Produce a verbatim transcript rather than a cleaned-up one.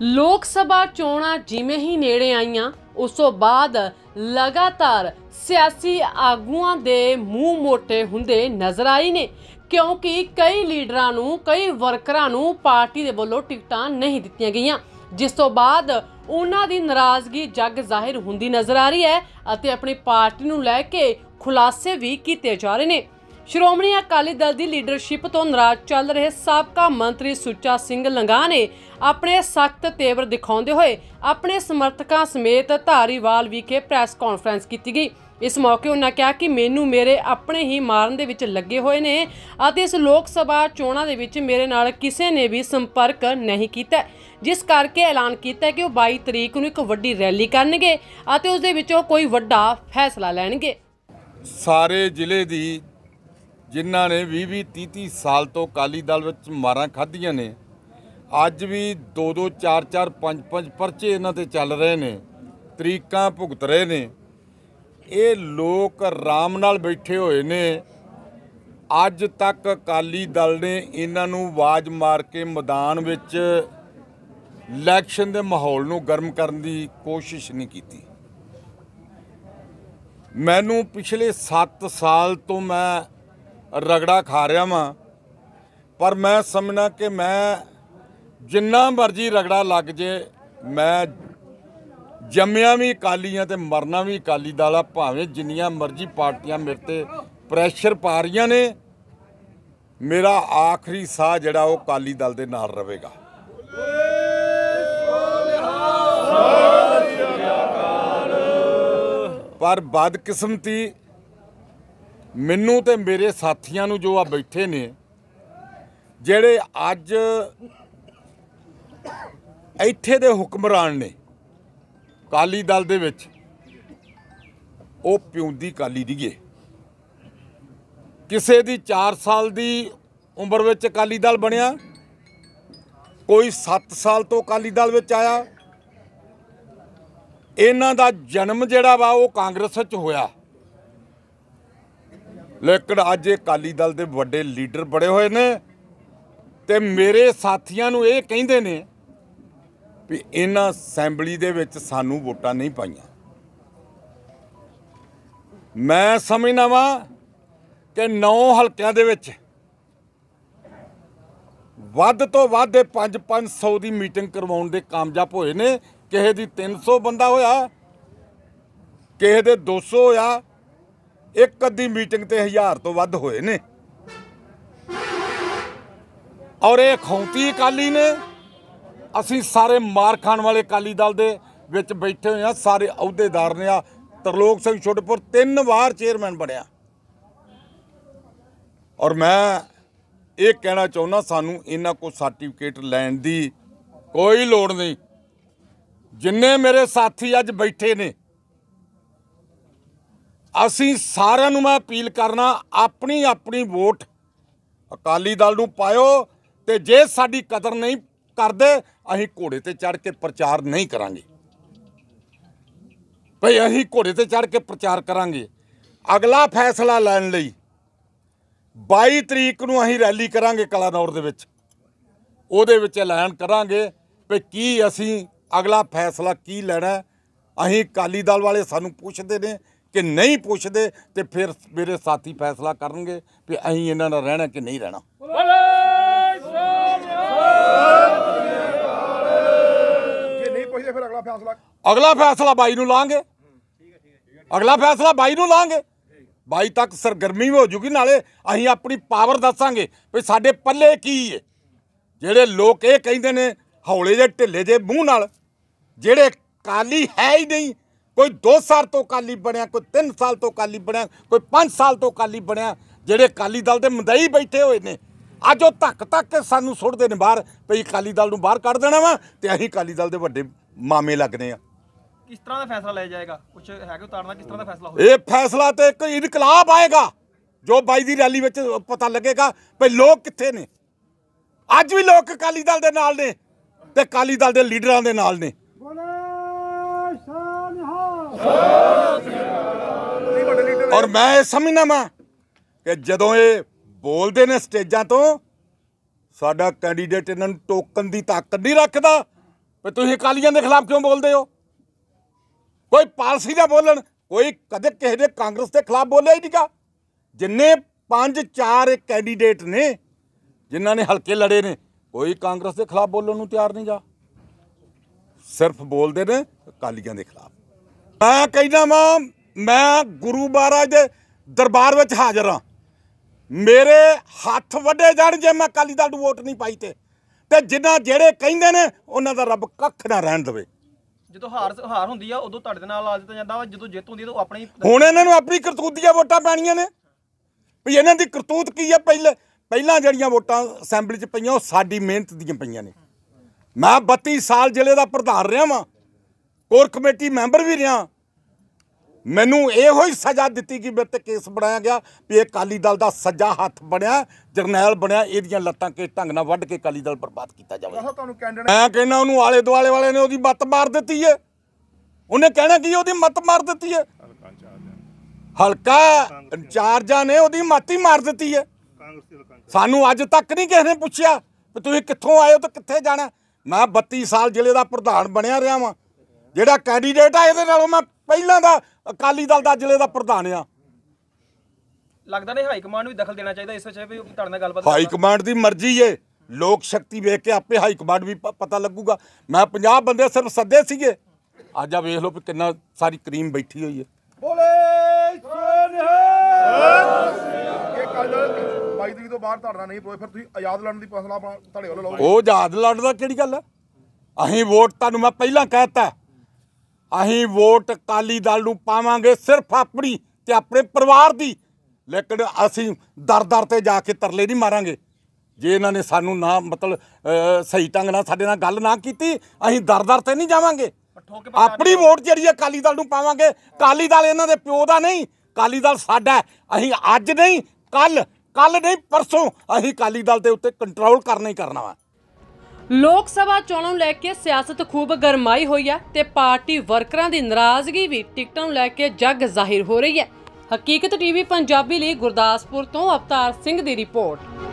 ਲੋਕ ਸਭਾ ਚੋਣਾਂ ਜਿਵੇਂ ਹੀ ਨੇੜੇ ਆਈਆਂ ਉਸ ਤੋਂ ਬਾਅਦ ਲਗਾਤਾਰ ਸਿਆਸੀ ਆਗੂਆਂ ਦੇ ਮੂੰਹ ਮੋਟੇ ਹੁੰਦੇ ਨਜ਼ਰ ਆਏ ਨੇ, क्योंकि कई लीडरां नूं कई वर्करां नूं पार्टी दे वल्लों टिकटां नहीं दित्तियां गईयां, जिस तो बाद उन्हां दी नाराज़गी जग जाहिर हुंदी नज़र आ रही है अते अपनी पार्टी नूं लैके खुलासे भी कीते जा रहे ने। श्रोमणी अकाली दल की लीडरशिप तो नाराज चल रहे साबका मंत्री सुच्चा सिंह लंघा ने अपने सख्त तेवर दिखाते हुए अपने समर्थकों समेत धारीवाल विखे प्रैस कॉन्फ्रेंस की गई। इस मौके उन्होंने कहा कि मैनू मेरे अपने ही मारन दे विच लगे हुए ने अते इस लोक सभा चोणां दे विच मेरे नाल किसी ने भी संपर्क नहीं किया, जिस करके ऐलान किया कि वह बाई तरीक नूं एक वड्डी रैली करनगे अते उस दे विचों कोई वड्डा फैसला लैणगे। सारे जिले दी जिन्हां ने भी भी तीह तीह साल तो अकाली दल विच मारां खाधियां ने, अज भी दो दो चार चार पंज पंज परचे इन्हां ते चल रहे ने, तरीकां भुगत रहे ने। ये लोग आराम नाल बैठे हुए ने। अज तक अकाली दल ने इन्हां नूं आवाज़ मार के मैदान विच इलैक्शन दे माहौल नूं गर्म करन दी कोशिश नहीं की। मैनू पिछले सत्त साल तो मैं रगड़ा खा रहा वां, पर मैं समझना कि मैं जिन्ना मर्जी रगड़ा लग जे, मैं जम्मिया भी अकाली हाँ ते मरना भी अकाली दल आ। भावें जिन्नियां मर्जी पार्टियां मेरे ते प्रैशर पा रही ने, मेरा आखिरी साह जिहड़ा वो अकाली दल दे नाल रहेगा। पर बदकिस्मती मैनू ते मेरे साथियां नू जो आ बैठे ने, जिहड़े अज इत्थे दे हुक्मरान ने अकाली दल दे विच, वो पिउंदी अकाली दी है। किसे दी चार साल दी उम्र विच अकाली दल बनिया, कोई सत्त साल तो अकाली दल विच आया। इन्हां दा जन्म जिहड़ा वा वो कांग्रेस विच होया, लेकिन अज अकाली दल दे वड्डे लीडर बड़े हुए ने ते मेरे साथियां नूं इह कहिंदे ने भी इन्हां असैंबली दे विच सानू वोटां नहीं पाईयां। मैं समझना वा कि नौ हलकियां दे विच वध तो वध पाँच पाँच सौ की मीटिंग करवाउण दे कामयाब होए ने। किसे दी तीन सौ बंदा होया, किसे दे दो सौ होया, एक अद्धी मीटिंग ते हज़ार तो वध होए ने। और ये खौंती अकाली ने, असी सारे मार खाण वाले अकाली दल दे विच बैठे हुए हैं। सारे अहुदेदार ने। तरलोक सिंह छोटपुर तीन वार चेयरमैन बनया। और मैं ये कहना चाहुंदा, सानू इन्हां को सर्टिफिकेट लैण दी कोई लोड़ नहीं। जिन्ने मेरे साथी अज बैठे ने, असी सारिआं नूं मैं अपील करना, अपनी अपनी वोट अकाली दल नूं पाओ, ते जे साडी कदर नहीं करदे अहीं घोड़े ते चढ़ के प्रचार नहीं करांगे। भाई अहीं घोड़े ते चढ़ के प्रचार करांगे। अगला फैसला लैण लई बाई तरीक नूं अहीं रैली करांगे कलानौर दे विच। उहदे विच ऐलान करांगे भी की असीं अगला फैसला की लैणा। अहीं अकाली दल वाले सानूं पुछदे ने कि नहीं पुछदे, ते फिर मेरे साथी फैसला करनगे भी अहीं इन्हां नाल रहना कि नहीं रहना। अगला फैसला बाई नूं लांगे। अगला फैसला बाई नूं लांगे। बाई तक सरगर्मी हो जूगी, नाले अहीं अपनी पावर दसांगे भी साडे पल्ले की है। जिहड़े लोग ये कहिंदे ने हौले जे ढिले जे मूँह नाल, जिहड़े अकाली है ही नहीं, कोई दो साल तो अकाली बनया, कोई तीन साल तो अकाली बनया, कोई पाँच साल तो अकाली बनया, जिहड़े अकाली दल दे मंदई बैठे हुए ने, अज वो धक धक के सानू सुटदे ने बाहर भी अकाली दल नूं बाहर कढ़ देना वा ते अहीं अकाली दल दे वड्डे मामे लगने आ। किस तरह का फैसला लिया जाएगा, कुछ है कि उतारना, किस तरह का फैसला होगा? ये फैसला तो एक इनकलाब आएगा, जो बाई दी रैली विच पता लगेगा भी लोग कित्थे ने। अज भी लोग अकाली दल दे नाल ने ते अकाली दल दे लीडरां दे नाल ने। और मैं समझना वा कि जदों ये बोलते ने स्टेजां तो, साडा कैंडीडेट इन्हां नूं टोकन दी ताकत नहीं रखदा। ਵੀ ਤੁਸੀਂ ਅਕਾਲੀਆਂ ਦੇ ਖਿਲਾਫ ਕਿਉਂ ਬੋਲਦੇ ਹੋ? ਕੋਈ ਪਾਲਿਸੀ ਦਾ ਬੋਲਣ, ਕੋਈ ਕਦੇ ਕਿਸੇ ਦੇ ਕਾਂਗਰਸ ਦੇ ਖਿਲਾਫ ਬੋਲਿਆ ਹੀ ਨਹੀਂਗਾ। ਜਿੰਨੇ ਪੰਜ ਚਾਰ ਕੈਂਡੀਡੇਟ ਨੇ ਜਿਨ੍ਹਾਂ ਨੇ ਹਲਕੇ ਲੜੇ ਨੇ, ਕੋਈ ਕਾਂਗਰਸ ਦੇ ਖਿਲਾਫ ਬੋਲਣ ਨੂੰ ਤਿਆਰ ਨਹੀਂਗਾ, ਸਿਰਫ ਬੋਲਦੇ ਨੇ ਅਕਾਲੀਆਂ ਦੇ ਖਿਲਾਫ। ਮੈਂ ਕਹਿੰਦਾ ਵਾਂ, ਮੈਂ ਗੁਰੂ ਮਹਾਰਾਜ ਦੇ ਦਰਬਾਰ ਵਿੱਚ ਹਾਜ਼ਰ ਹਾਂ, ਮੇਰੇ ਹੱਥ ਵੱਢੇ ਜਾਣ ਜੇ ਮੈਂ ਅਕਾਲੀ ਦਲ ਨੂੰ ਵੋਟ ਨਹੀਂ ਪਾਈ ਤੇ ਤੇ ਜਿਨ੍ਹਾਂ ਜਿਹੜੇ ਕਹਿੰਦੇ ਨੇ ਉਹਨਾਂ ਦਾ ਰੱਬ ਕੱਖ ਨਾ ਰਹਿਣ ਦੇਵੇ। ਜਦੋਂ ਹਾਰ ਹਾਰ ਹੁੰਦੀ ਆ ਉਦੋਂ ਤੁਹਾਡੇ ਨਾਲ ਆ ਦਿੱਤਾ ਜਾਂਦਾ ਵਾ, ਜਦੋਂ ਜਿੱਤ ਹੁੰਦੀ ਆ ਤਾਂ ਆਪਣੀ ਹੁਣ ਇਹਨਾਂ ਨੂੰ ਆਪਣੀ ਕਰਤੂਤ ਦੀਆਂ ਵੋਟਾਂ ਪੈਣੀਆਂ ਨੇ ਵੀ ਇਹਨਾਂ ਦੀ ਕਰਤੂਤ ਕੀ ਆ। ਪਹਿਲੇ ਪਹਿਲਾਂ ਜਿਹੜੀਆਂ ਵੋਟਾਂ ਅਸੈਂਬਲੀ 'ਚ ਪਈਆਂ ਉਹ ਸਾਡੀ ਮਿਹਨਤ ਦੀਆਂ ਪਈਆਂ ਨੇ। ਮੈਂ ਬੱਤੀ ਸਾਲ ਜ਼ਿਲ੍ਹੇ ਦਾ ਪ੍ਰਧਾਨ ਰਿਹਾ ਵਾਂ, ਕੋਰ ਕਮੇਟੀ ਮੈਂਬਰ ਵੀ ਰਿਹਾ। ਮੈਨੂੰ ਇਹੋ ਹੀ ਸਜ਼ਾ ਦਿੱਤੀ ਕਿ ਮੇਰੇ ਤੇ ਕੇਸ ਬਣਾਇਆ ਗਿਆ ਵੀ ਇਹ ਅਕਾਲੀ ਦਲ ਦਾ ਸੱਜਾ ਹੱਥ ਬਣਿਆ, ਜਰਨੈਲ ਬਣਿਆ, ਇਹਦੀਆਂ ਲੱਤਾਂ ਕੇ ਢੰਗ ਨਾਲ ਵੱਢ ਕੇ ਅਕਾਲੀ ਦਲ ਬਰਬਾਦ ਕੀਤਾ ਜਾਵੇ। ਮੈਂ ਕਹਿੰਦਾ ਉਹਨੂੰ ਆਲੇ ਦੁਆਲੇ ਵਾਲੇ ਨੇ ਉਹਦੀ ਮੱਤ ਮਾਰ ਦਿੱਤੀ ਹੈ। ਉਹਨੇ ਕਹਿਣਾ ਕਿ ਉਹਦੀ ਮੱਤ ਮਾਰ ਦਿੱਤੀ ਹੈ, ਹਲਕਾ ਇੰਚਾਰਜਾਂ ਨੇ ਉਹਦੀ ਮੱਤ ਹੀ ਮਾਰ ਦਿੱਤੀ ਹੈ। ਸਾਨੂੰ ਅੱਜ ਤੱਕ ਨਹੀਂ ਕਿਸੇ ਨੇ ਪੁੱਛਿਆ ਵੀ ਤੁਸੀਂ ਕਿੱਥੋਂ ਆਏ ਹੋ ਤੇ ਕਿੱਥੇ ਜਾਣਾ। ਮੈਂ ਬੱਤੀ ਸਾਲ ਜ਼ਿਲ੍ਹੇ ਦਾ ਪ੍ਰਧਾਨ ਬਣਿਆ ਰਿਹਾ ਵਾਂ। ਜਿਹੜਾ ਕੈਂਡੀਡੇਟ ਆ ਇਹਦੇ ਨਾਲੋਂ ਮੈਂ ਪਹਿਲਾਂ ਦਾ ਅਕਾਲੀ ਦਲ ਦਾ ਜ਼ਿਲ੍ਹੇ ਦਾ ਪ੍ਰਧਾਨ ਆ। ਲੱਗਦਾ ਨਹੀਂ ਹਾਈ ਕਮਾਂਡ ਵੀ ਦਖਲ ਦੇਣਾ ਚਾਹੀਦਾ ਇਸ ਵਿੱਚ ਵੀ ਤੁਹਾਡੇ ਨਾਲ ਗੱਲਬਾਤ। ਹਾਈ ਕਮਾਂਡ ਦੀ ਮਰਜ਼ੀ ਏ, ਲੋਕ ਸ਼ਕਤੀ ਵੇਖ ਕੇ ਆਪੇ ਹਾਈ ਕਮਾਂਡ ਵੀ ਪਤਾ ਲੱਗੂਗਾ। ਮੈਂ ਪੰਜਾਹ ਬੰਦੇ ਸਿਰਫ ਸੱਦੇ ਸੀਗੇ, ਅੱਜ ਆ ਵੇਖ ਲਓ ਵੀ ਕਿੰਨਾ ਸਾਰੀ ਕਰੀਮ ਬੈਠੀ ਹੋਈ ਹੈ। ਬਾਈ ਤਰੀਕ ਤੋਂ ਬਾਅਦ ਤੁਹਾਡਾ ਨਹੀਂ ਪਰੋਏ, ਫਿਰ ਤੁਸੀਂ ਆਜ਼ਾਦ ਲੜਨ ਦੀ ਫੈਸਲਾ ਤੁਹਾਡੇ ਵੱਲੋਂ ਲਓਗੇ? ਉਹ ਆਜ਼ਾਦ ਲੜਨ ਦਾ ਕਿਹੜੀ ਗੱਲ ਹੈ? ਅਸੀਂ ਵੋਟ ਤੁਹਾਨੂੰ ਮੈਂ ਪਹਿਲਾਂ ਕਹਿਤਾ, ਅਸੀਂ ਵੋਟ ਅਕਾਲੀ ਦਲ ਨੂੰ ਪਾਵਾਂਗੇ ਸਿਰਫ ਆਪਣੀ ਤੇ ਆਪਣੇ ਪਰਿਵਾਰ ਦੀ, ਲੇਕਿਨ ਅਸੀਂ ਦਰ ਦਰ ਤੇ ਜਾ ਕੇ ਤਰਲੇ ਨਹੀਂ ਮਾਰਾਂਗੇ। ਜੇ ਇਹਨਾਂ ਨੇ ਸਾਨੂੰ ਨਾ ਮਤਲਬ ਸਹੀ ਢੰਗ ਨਾਲ ਸਾਡੇ ਨਾਲ ਗੱਲ ਨਾ ਕੀਤੀ, ਅਸੀਂ ਦਰ ਦਰ ਤੇ ਨਹੀਂ ਜਾਵਾਂਗੇ। ਆਪਣੀ ਵੋਟ ਜਿਹੜੀ ਅਕਾਲੀ ਦਲ ਨੂੰ ਪਾਵਾਂਗੇ। ਅਕਾਲੀ ਦਲ ਇਹਨਾਂ ਦੇ ਪਿਓ ਦਾ ਨਹੀਂ, ਅਕਾਲੀ ਦਲ ਸਾਡਾ। ਅਸੀਂ ਅੱਜ ਨਹੀਂ ਕੱਲ, ਕੱਲ ਨਹੀਂ ਪਰਸੋਂ ਅਸੀਂ ਅਕਾਲੀ ਦਲ ਦੇ ਉੱਤੇ ਕੰਟਰੋਲ ਕਰਨਾ ਹੀ ਕਰਨਾ ਵਾ। ਲੋਕ ਸਭਾ ਚੋਣਾਂ ਨੂੰ ਲੈ ਕੇ ਸਿਆਸਤ ਖੂਬ ਗਰਮਾਈ ਹੋਈ ਹੈ ਤੇ ਪਾਰਟੀ ਵਰਕਰਾਂ ਦੀ ਨਾਰਾਜ਼ਗੀ ਵੀ ਟਿਕਟਾਂ ਨੂੰ ਲੈ ਕੇ ਜੱਗ ਜ਼ਾਹਿਰ ਹੋ ਰਹੀ ਹੈ। ਹਕੀਕਤ ਟੀਵੀ ਪੰਜਾਬੀ ਲਈ ਗੁਰਦਾਸਪੁਰ ਤੋਂ ਅਵਤਾਰ ਸਿੰਘ ਦੀ ਰਿਪੋਰਟ।